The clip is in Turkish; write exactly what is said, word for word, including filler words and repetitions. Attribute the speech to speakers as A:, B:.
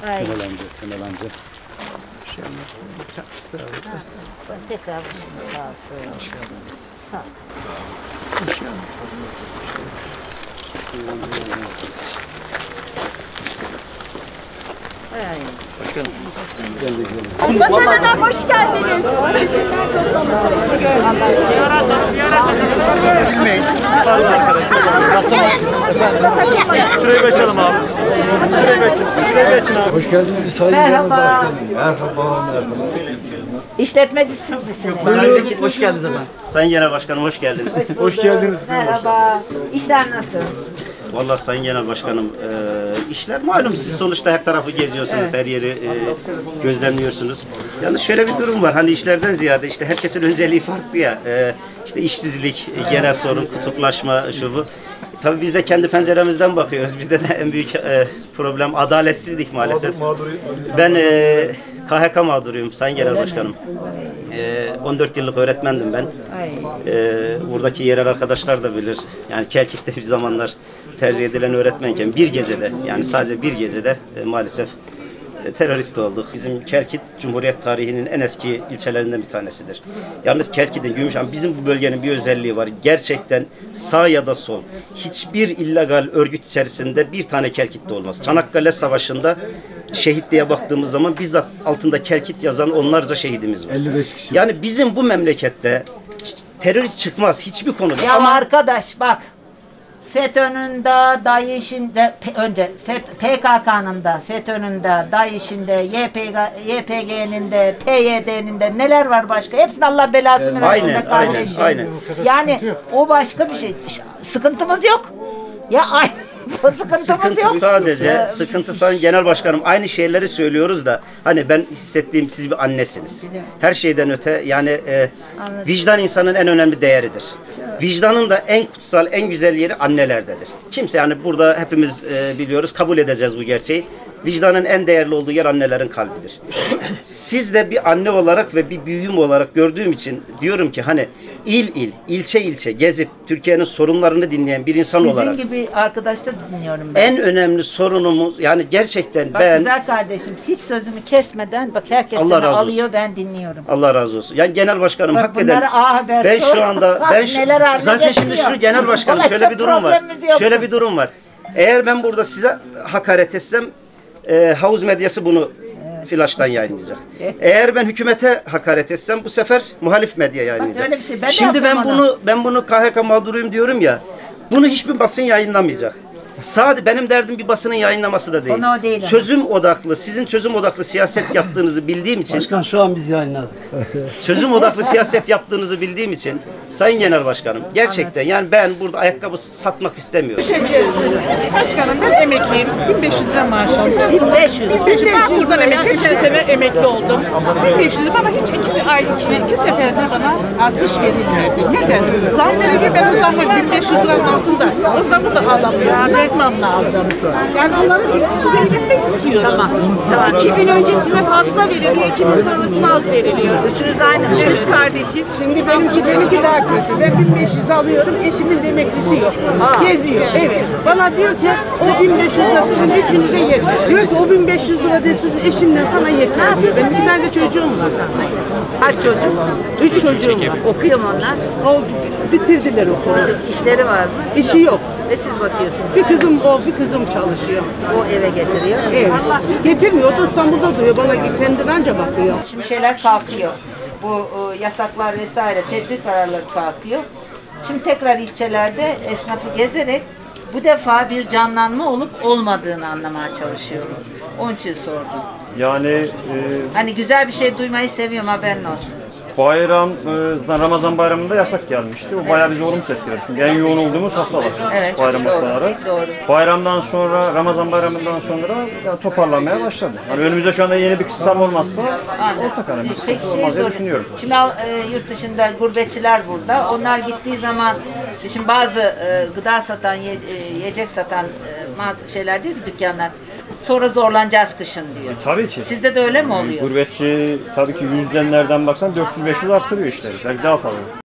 A: Temel amca, Temel amca.
B: Tekrar başımız sağ olsun.
C: Hoş geldiniz.
B: Sağ ol.
C: Hoş geldiniz.
B: Ay.
A: Başkanım. Ben de gidelim.
D: Başkanım hoş geldiniz.
E: Şurayı geçelim abi. Şurayı geçin. Şurayı geçin abi.
A: Hoş geldiniz Sayın Genel Başkanım. Merhaba, merhaba.
B: İşletmecisiz misiniz?
E: Sayın hoş geldiniz efendim. Sayın Genel Başkanım hoş geldiniz.
A: Hoş geldiniz.
B: Merhaba. İşler nasıl?
E: Vallahi Sayın Genel Başkanım e, işler malum siz sonuçta her tarafı geziyorsunuz, her yeri e, gözlemliyorsunuz. Yalnız şöyle bir durum var hani işlerden ziyade işte herkesin önceliği farklı ya. E, işte işsizlik, e, genel sorun, kutuplaşma şu bu. Tabii biz de kendi penceremizden bakıyoruz. Bizde de en büyük e, problem adaletsizlik maalesef. Ben e, K H K mağduruyum Sayın Genel Başkanım. E, on dört yıllık öğretmendim ben. E, buradaki yerel arkadaşlar da bilir. Yani Kelkit'te bir zamanlar tercih edilen öğretmenken bir gecede yani sadece bir gecede e, maalesef e, terörist olduk. Bizim Kelkit Cumhuriyet tarihinin en eski ilçelerinden bir tanesidir. Yalnız Kelkit'in Gümüşhane bizim bu bölgenin bir özelliği var. Gerçekten sağ ya da sol hiçbir illegal örgüt içerisinde bir tane Kelkit'te olmaz. Çanakkale Savaşı'nda şehitliğe baktığımız zaman bizzat altında Kelkit yazan onlarca şehidimiz var.
A: elli beş kişi.
E: Yani bizim bu memlekette terörist çıkmaz hiçbir konuda.
B: Ya
E: ama
B: arkadaş bak. FETÖ'nün de, DAEŞ'in de, önce P K K'nın da, FETÖ'nün de, DAEŞ'in de, Y P G'nin de, P Y D'nin de neler var başka? Hepsinin Allah belasını versin
E: Aynen,
B: de kardeşim.
E: aynen, aynen.
B: Yani o başka bir şey. Sıkıntımız yok. Ya aynı. Bu sıkıntımız
E: Sıkıntı
B: yok.
E: sadece,
B: Ee,
E: sıkıntı Sayın Genel Başkanım aynı şeyleri söylüyoruz da hani ben hissettiğim siz bir annesiniz.
B: Biliyorum.
E: Her şeyden öte yani e,
B: Anladım.
E: vicdan insanın en önemli değeridir. Vicdanın da en kutsal, en güzel yeri annelerdedir. Kimse yani burada hepimiz e, biliyoruz, kabul edeceğiz bu gerçeği. Vicdanın en değerli olduğu yer annelerin kalbidir. Siz de bir anne olarak ve bir büyüğüm olarak gördüğüm için diyorum ki hani il il, ilçe ilçe gezip Türkiye'nin sorunlarını dinleyen bir insan
B: Sizin
E: olarak
B: gibi arkadaşlar dinliyorum ben.
E: en önemli sorunumuz yani gerçekten
B: Bak
E: ben
B: güzel kardeşim hiç sözümü kesmeden bak herkes
E: Allah
B: seni
E: razı olsun.
B: alıyor ben dinliyorum.
E: Allah razı olsun. Yani genel başkanım
B: Bak
E: hakikaten
B: bunları A Haber
E: ben
B: sor.
E: şu anda
B: Bak
E: ben şu,
B: neler haline
E: zaten şimdi
B: getiriyor.
E: şu genel başkanım
B: Vallahi
E: şöyle bir durum var.
B: problemimiz yok.
E: Şöyle bir durum var. Eğer ben burada size hakaret etsem e, havuz medyası bunu flaştan yayınlayacak.
B: Evet.
E: Eğer ben hükümete hakaret etsem bu sefer muhalif medya yayınlayacak.
B: öyle bir şey, ben de
E: Şimdi ben
B: yaptım onu.
E: bunu ben bunu K H K mağduruyum diyorum ya. Bunu hiçbir basın yayınlamayacak. Sadece benim derdim bir basının yayınlaması da değil.
B: Konu o değil ama.
E: Çözüm odaklı, sizin çözüm odaklı siyaset yaptığınızı bildiğim için
C: Başkan şu an biz yayınladık.
E: çözüm odaklı siyaset yaptığınızı bildiğim için Sayın Genel Başkanım gerçekten yani ben burada ayakkabı satmak istemiyorum.
D: Başkanım ben emekliyim. bin beş yüz lira maaş alıyorum.
B: bin beş yüz.
D: bin beş yüz. Ben buradan emekli. Geçen sene emekli oldum. bin beş yüz bana hiç iki ay iki, iki seferde bana artış verilmedi. Neden? Zaten ben o zaman bin beş yüz liranın altında. O zaman da alamıyorum. Vermem lazım. Yani onların bir gitmek istiyoruz.
B: Tamam. Tamam.
D: İki bin öncesine fazla veriliyor, iki bin sonrasına az veriliyor.
B: Üçünüz aynı mı?
D: Biz kardeşiz. Şimdi benimki benimki daha kötü. Ben bin beş yüz alıyorum, eşimin de emeklisi yok. Geziyor, evet. Bana diyor ki o bin beş yüz lira sizin üçünüze yeter. Diyor ki o bin beş yüz lira de sizin eşimden sana yeter. Benim bir tane çocuğum var.
B: Kaç çocuk?
D: Üç çocuğum var.
B: Okuyor mu onlar?
D: O bitirdiler okulu.
B: İşleri var mı?
D: İşi yok.
B: Ve siz bakıyorsunuz.
D: Bir kızım o, bir kızım çalışıyor.
B: O eve getiriyor.
D: Evet. Getirmiyor, o da İstanbul'da duruyor. Bana kendine anca bakıyor.
B: Şimdi şeyler kalkıyor. Bu e, yasaklar vesaire tedbir kararları kalkıyor. Şimdi tekrar ilçelerde esnafı gezerek bu defa bir canlanma olup olmadığını anlamaya çalışıyorum. Onun için sordum.
F: Yani e,
B: Hani güzel bir şey duymayı seviyorum haberin olsun.
F: bayram, e, Ramazan bayramında yasak gelmişti. O bayağı bizi olumsuz etkiledi. Çünkü en yoğun olduğumuz haftalar.
B: Evet,
F: Bayram
B: doğru,
F: haftaları.
B: doğru.
F: Bayramdan sonra, Ramazan bayramından sonra ya, toparlanmaya başladı. Hani önümüzde şu anda yeni bir kısıtlama olmazsa ortak hani bir
B: Peki
F: sıkıntı
B: şey
F: olmaz diye
B: sorayım.
F: düşünüyorum.
B: Şimdi e, yurt dışında gurbetçiler burada. Onlar gittiği zaman şimdi bazı e, gıda satan, ye, e, yiyecek satan e, mağaza- şeyler değil mi dükkanlar? Sonra zorlanacağız kışın diyor.
F: Tabii ki.
B: Sizde de öyle mi oluyor?
F: Gurbetçi tabii ki yüzden nereden baksan dört yüz beş yüz artırıyor işleri. Belki daha fazla.